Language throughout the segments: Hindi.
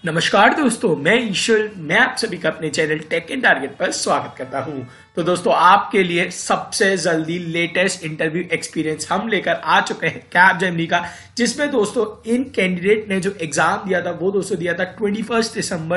नमस्कार दोस्तों, मैं ईश्वर। मैं आप सभी का अपने चैनल टेक एंड टारगेट पर स्वागत करता हूं। तो दोस्तों, आपके लिए सबसे जल्दी लेटेस्ट इंटरव्यू एक्सपीरियंस हम लेकर आ चुके हैं कैपजेमिनी का, जिसमें दोस्तों इन कैंडिडेट ने जो एग्जाम दिया था वो दोस्तों दिया था 21 दिसंबर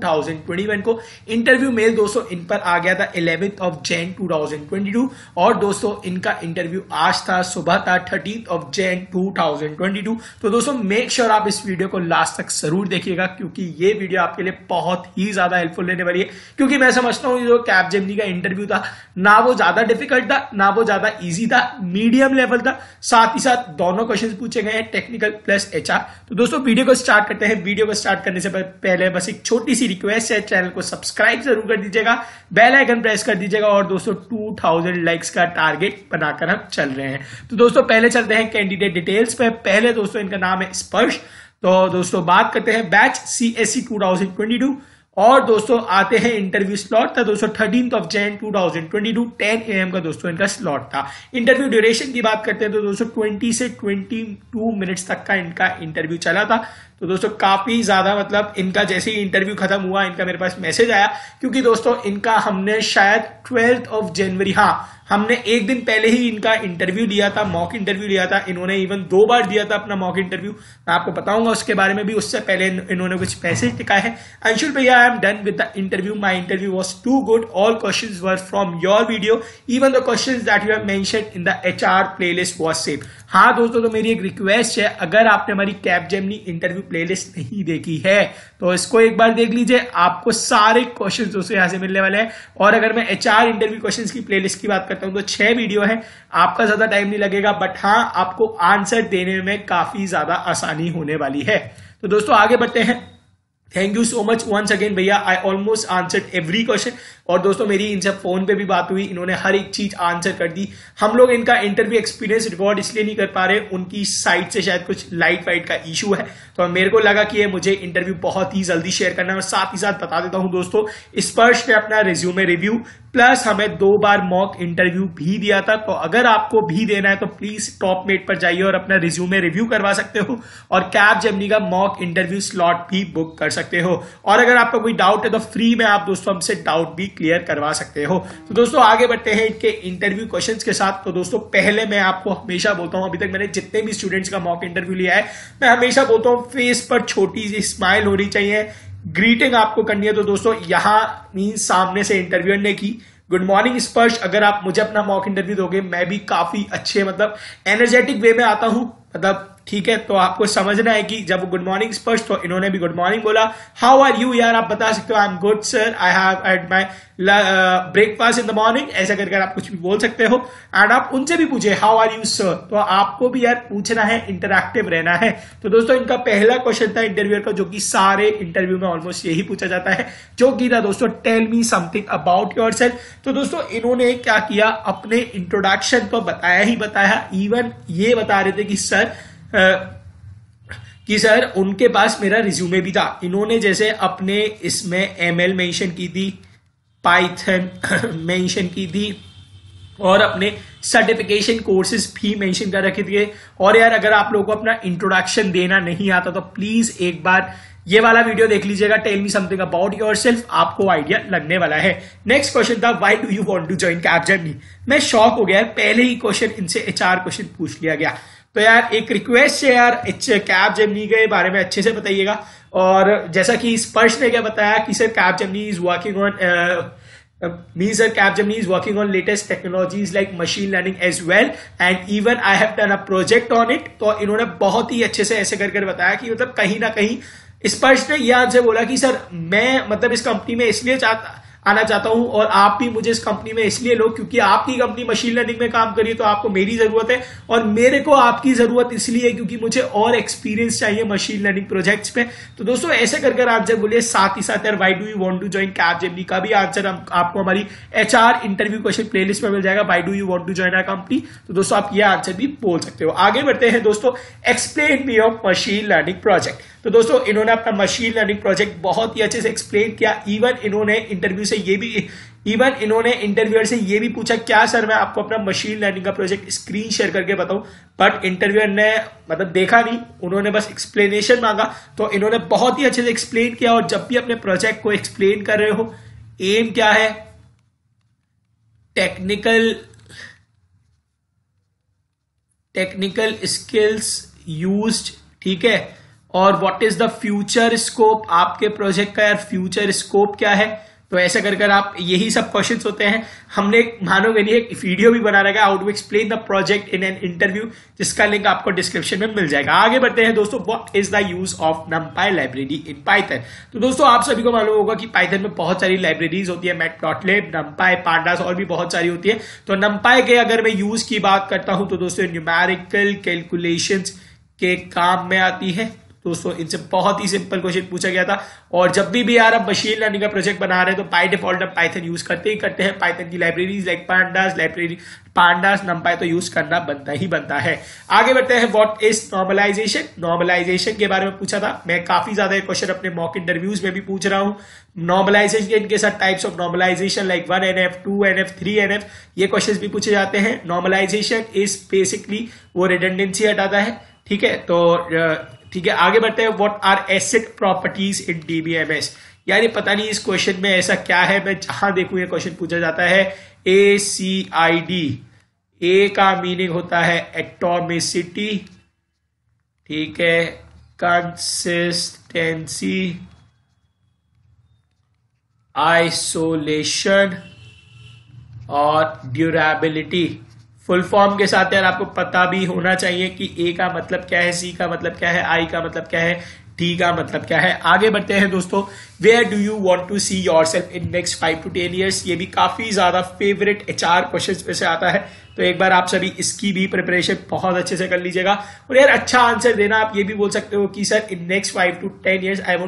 2021 को। इंटरव्यू मेल दोस्तों इन पर आ गया था 11 जैन 2022 और दोस्तों इनका इंटरव्यू आज था, सुबह था 13 जैन 2022। तो दोस्तों मेक श्योर आप इस वीडियो को लास्ट तक जरूर देखिएगा, क्योंकि ये वीडियो आपके लिए बहुत ही ज्यादा हेल्पफुल रहने वाली है। क्योंकि मैं समझता हूं जो कैपजेमिनी का इंटरव्यू था, ना वो ज्यादा डिफिकल्ट था ना वो ज्यादा इजी था, मीडियम लेवल था। साथ ही साथ दोनों क्वेश्चंस पूछे गए हैं, टेक्निकल प्लस एचआर। तो दोस्तों वीडियो को स्टार्ट करते हैं। वीडियो को स्टार्ट करने से पहले बस एक छोटी सी रिक्वेस्ट है, चैनल को सब्सक्राइब जरूर कर दीजिएगा, बेल आइकन प्रेस कर दीजिएगा और दोस्तों 2000 लाइक्स का टारगेट बनाकर हम चल रहे हैं। तो दोस्तों पहले चलते हैं कैंडिडेट डिटेल्स पे। पहले दोस्तों इनका नाम है स्पर्श। तो दोस्तों बात करते हैं बैच CSE 2022 और दोस्तों आते हैं इंटरव्यू स्लॉट था दोस्तों 13 जैन 2022 10 AM का दोस्तों इनका स्लॉट था। इंटरव्यू ड्यूरेशन की बात करते हैं तो दोस्तों 20 से 22 मिनट्स तक का इनका इंटरव्यू चला था। तो दोस्तों काफी ज्यादा मतलब इनका जैसे ही इंटरव्यू खत्म हुआ इनका मेरे पास मैसेज आया, क्योंकि दोस्तों इनका हमने शायद 12 जनवरी, हमने एक दिन पहले ही इनका इंटरव्यू लिया था, मॉक इंटरव्यू लिया था। इन्होंने इवन 2 बार दिया था अपना मॉक इंटरव्यू, मैं आपको बताऊंगा उसके बारे में भी। उससे पहले इन्होंने कुछ मैसेज लिखा है, अंशुल भैया I am done with the interview, my interview was too good, all questions were from your video, even the questions that you have mentioned in the HR playlist was same. हाँ दोस्तों, तो मेरी एक रिक्वेस्ट है, अगर आपने हमारी कैपजेमिनी इंटरव्यू प्लेलिस्ट नहीं देखी है तो इसको एक बार देख लीजिए, आपको सारे क्वेश्चन दोस्तों यहां से मिलने वाले हैं। और अगर मैं HR इंटरव्यू क्वेश्चंस की प्लेलिस्ट की बात करता हूं तो 6 वीडियो है, आपका ज्यादा टाइम नहीं लगेगा, बट हाँ आपको आंसर देने में काफी ज्यादा आसानी होने वाली है। तो दोस्तों आगे बढ़ते हैं। Thank you so much once again भैया, I almost answered every question. और दोस्तों मेरी इनसे फोन पे भी बात हुई, इन्होंने हर एक चीज आंसर कर दी। हम लोग इनका इंटरव्यू एक्सपीरियंस रिकॉर्ड इसलिए नहीं कर पा रहे, उनकी साइट से शायद कुछ लाइट वाइट का इशू है, तो मेरे को लगा कि ये मुझे इंटरव्यू बहुत ही जल्दी शेयर करना है। और साथ ही साथ बता देता हूं दोस्तों, स्पर्श ने अपना रिज्यूमे रिव्यू प्लस हमें 2 बार मॉक इंटरव्यू भी दिया था। तो अगर आपको भी देना है तो प्लीज टॉप मेट पर जाइए और अपना रिज्यूमे रिव्यू करवा सकते हो और कैपजेमिनी का मॉक इंटरव्यू स्लॉट भी बुक कर सकते हो। और अगर आपका कोई डाउट है तो फ्री में आप दोस्तों हमसे डाउट भी क्लियर करवा सकते हो। तो दोस्तों आगे बढ़ते हैं इनके इंटरव्यू क्वेश्चंस के साथ। तो दोस्तों पहले मैं आपको हमेशा बोलता हूं, अभी तक मैंने जितने भी स्टूडेंट्स का मॉक इंटरव्यू लिया है, मैं हमेशा बोलता हूं फेस पर छोटी सी स्माइल होनी चाहिए, ग्रीटिंग आपको करनी है। तो दोस्तों यहां मींस सामने से इंटरव्यूअर ने की गुड मॉर्निंग स्पर्श, अगर आप मुझे अपना मॉक इंटरव्यू दोगे मैं भी काफी अच्छे मतलब एनर्जेटिक वे में आता हूं, मतलब ठीक है। तो आपको समझना है कि जब गुड मॉर्निंग स्पर्श तो इन्होंने भी गुड मॉर्निंग बोला। हाउ आर यू यार, आप बता सकते हो I am good sir, I have had my breakfast in the morning, ऐसा करके आप कुछ भी बोल सकते हो। एंड आप उनसे भी पूछे हाउ आर यू सर, तो आपको भी यार पूछना है, इंटरैक्टिव रहना है। तो दोस्तों इनका पहला क्वेश्चन था इंटरव्यूअर का, जो कि सारे इंटरव्यू में ऑलमोस्ट यही पूछा जाता है, जो कि था दोस्तों tell me something about yourself. तो दोस्तों इन्होंने क्या किया, अपने इंट्रोडक्शन तो बताया ही बताया, इवन ये बता रहे थे कि सर उनके पास मेरा रिज्यूमे भी था। इन्होंने जैसे अपने इसमें ML मेंशन की थी, पाइथन मेंशन की थी और अपने सर्टिफिकेशन कोर्सेज भी मेंशन कर रखे थे। और यार अगर आप लोगों को अपना इंट्रोडक्शन देना नहीं आता तो प्लीज एक बार ये वाला वीडियो देख लीजिएगा, tell me something about yourself, आपको आइडिया लगने वाला है। नेक्स्ट क्वेश्चन था why do you want to join Capgemini. मैं शॉक हो गया, पहले ही क्वेश्चन इनसे HR क्वेश्चन पूछ लिया गया। तो यार एक रिक्वेस्ट है यार, कैपजेमिनी के बारे में अच्छे से बताइएगा। और जैसा कि स्पर्श ने क्या बताया कि sir Capgemini is working on Capgemini is working on latest technologies like machine learning as well and even I have done a project on it। तो इन्होंने बहुत ही अच्छे से ऐसे कर बताया कि मतलब कहीं ना कहीं स्पर्श ने यह आपसे बोला कि सर मैं मतलब इस कंपनी में इसलिए आना चाहता हूं और आप भी मुझे इस कंपनी में इसलिए लो क्योंकि आपकी कंपनी मशीन लर्निंग में काम करिए तो आपको मेरी जरूरत है और मेरे को आपकी जरूरत इसलिए है क्योंकि मुझे और एक्सपीरियंस चाहिए मशीन लर्निंग प्रोजेक्ट्स पे। तो दोस्तों ऐसे कर आंसर बोलिए। साथ ही साथ यार why do you want to join Capgemini का भी आंसर आपको हमारी HR इंटरव्यू क्वेश्चन प्लेलिस्ट में मिल जाएगा, why do you want to join our company. तो दोस्तों आप ये आंसर भी बोल सकते हो। आगे बढ़ते हैं दोस्तों, explain me of machine learning project. तो दोस्तों इन्होंने अपना मशीन लर्निंग प्रोजेक्ट बहुत ही अच्छे से एक्सप्लेन किया। इवन इन्होंने इंटरव्यू से ये भी इवन इन्होंने इंटरव्यूअर से ये भी पूछा क्या सर मैं आपको अपना मशीन लर्निंग का प्रोजेक्ट स्क्रीन शेयर करके बताऊं, बट इंटरव्यूअर ने मतलब देखा नहीं, उन्होंने बस एक्सप्लेनेशन मांगा। तो इन्होंने बहुत ही अच्छे से एक्सप्लेन किया। और जब भी अपने प्रोजेक्ट को एक्सप्लेन कर रहे हो, एम क्या है, टेक्निकल स्किल्स यूज्ड, ठीक है, और what is the future scope, आपके प्रोजेक्ट का यार फ्यूचर स्कोप क्या है। तो ऐसा कर कर आप, यही सब क्वेश्चंस होते हैं। हमने मानोगे नहीं एक वीडियो भी बना रखा है, how to explain the project in an interview, जिसका लिंक आपको डिस्क्रिप्शन में मिल जाएगा। आगे बढ़ते हैं दोस्तों, what is the use of numpy library in Python. तो दोस्तों आप सभी को मालूम होगा कि पाइथन में बहुत सारी लाइब्रेरीज होती है, मैटप्लॉटलिब, numpy, pandas और भी बहुत सारी होती है। तो numpy के अगर मैं यूज की बात करता हूं तो दोस्तों न्यूमेरिकल कैलकुलेशंस के काम में आती है। दोस्तों इनसे बहुत ही सिंपल क्वेश्चन पूछा गया था। और जब भी यार आप मशीन लर्निंग का प्रोजेक्ट बना रहे हैं तो बाय डिफॉल्ट आप पाइथन यूज करते ही करते हैं। पाइथन की लाइब्रेरीज लाइक pandas, numpy तो यूज करना बनता ही बनता है। आगे बढ़ते हैं, व्हाट इज नॉर्मलाइजेशन। नॉर्मलाइजेशन के बारे में पूछा था, मैं काफी ज्यादा क्वेश्चन अपने मॉक इंटरव्यूज में भी पूछ रहा हूँ। नॉर्मलाइजेशन के साथ types of normalisation like 1NF, 2NF, 3NF, ये क्वेश्चन भी पूछे जाते हैं। नॉर्मलाइजेशन इज बेसिकली वो रिडंडेंसी हटाता है, ठीक है। तो ठीक है, आगे बढ़ते हैं, what are acid properties in DBMS। यार ये पता नहीं इस क्वेश्चन में ऐसा क्या है, मैं जहां देखूं ये क्वेश्चन पूछा जाता है। ACID, ए का मीनिंग होता है एटॉमिसिटी, ठीक है, कंसिस्टेंसी, आइसोलेशन और ड्यूरेबिलिटी। फुल फॉर्म के साथ यार आपको पता भी होना चाहिए कि ए का मतलब क्या है, सी का मतलब क्या है, आई का मतलब क्या है, डी का मतलब क्या है। आगे बढ़ते हैं दोस्तों, where do you want to see yourself in next 5 to 10 years। ये भी काफी ज्यादा फेवरेट HR क्वेश्चंस में से आता है। तो एक बार आप सभी इसकी भी प्रिपरेशन बहुत अच्छे से कर लीजिएगा। और यार अच्छा आंसर देना, आप ये भी बोल सकते हो कि sir in next 5 to 10 years I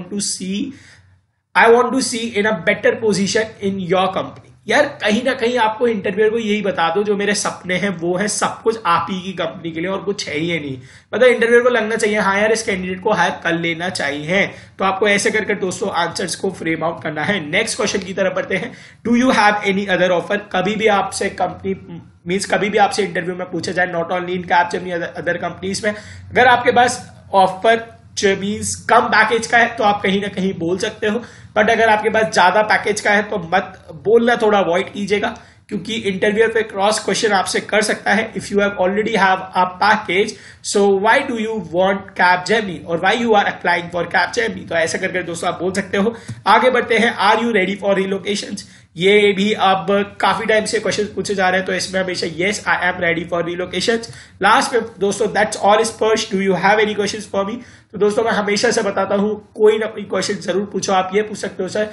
want to see in a better position in your company. यार कहीं ना कहीं आपको इंटरव्यूअर को यही बता दो, जो मेरे सपने हैं वो है सब कुछ आप ही की कंपनी के लिए और कुछ है ही नहीं। मतलब इंटरव्यूअर को लगना चाहिए हाँ यार इस कैंडिडेट को हायर कर लेना चाहिए। तो आपको ऐसे करके दोस्तों आंसर्स को फ्रेम आउट करना है। नेक्स्ट क्वेश्चन की तरफ बढ़ते हैं, do you have any other offer. कभी भी आपसे कंपनी मीन्स कभी भी आपसे इंटरव्यू में पूछा जाए, not only in Capgemini other companies में, अगर आपके पास ऑफर मीन्स कम पैकेज का है तो आप कहीं ना कहीं बोल सकते हो। बट अगर आपके पास ज्यादा पैकेज का है तो मत बोलना, थोड़ा अवॉइड कीजिएगा, क्योंकि इंटरव्यूअर पे क्रॉस क्वेश्चन आपसे कर सकता है। If you have already have a package, so why do you want Capgemini और why you are applying for Capgemini. तो ऐसा करके दोस्तों आप बोल सकते हो। आगे बढ़ते हैं, are you ready for relocations. ये भी अब काफी टाइम से क्वेश्चन पूछे जा रहे हैं, तो इसमें हमेशा yes I am ready for relocations. Last में दोस्तों, that's all Sparsh, do you have any questions for me. तो दोस्तों मैं हमेशा से बताता हूं, कोई ना कोई क्वेश्चन जरूर पूछो। आप ये पूछ सकते हो सर,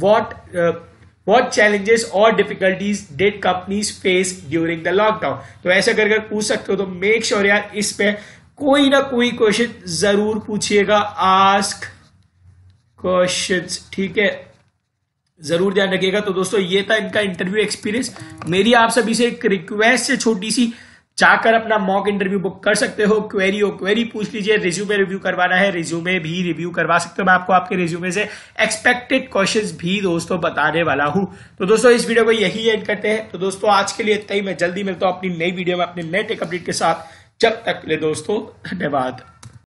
व्हाट चैलेंजेस और difficulties did companies face during the lockdown. तो ऐसा करके पूछ सकते हो। तो मेक श्योर यार इस पे कोई ना कोई क्वेश्चन जरूर पूछिएगा। आस्क क्वेश्चंस, ठीक है, जरूर ध्यान रखिएगा। तो दोस्तों ये था इनका इंटरव्यू एक्सपीरियंस। मेरी आप सभी से एक रिक्वेस्ट है छोटी सी, जाकर अपना मॉक इंटरव्यू बुक कर सकते हो। क्वेरी पूछ लीजिए, रिज्यूमे रिव्यू करवाना है, रिज्यूमे भी रिव्यू करवा सकते हो। मैं आपको आपके रिज्यूमे से एक्सपेक्टेड क्वेश्चंस भी दोस्तों बताने वाला हूं। तो दोस्तों इस वीडियो को यही एंड करते हैं। तो दोस्तों आज के लिए इतना ही, मैं जल्दी मिलता हूं अपनी नई वीडियो में अपने नए टेक अपडेट के साथ। जब तक के लिए दोस्तों धन्यवाद।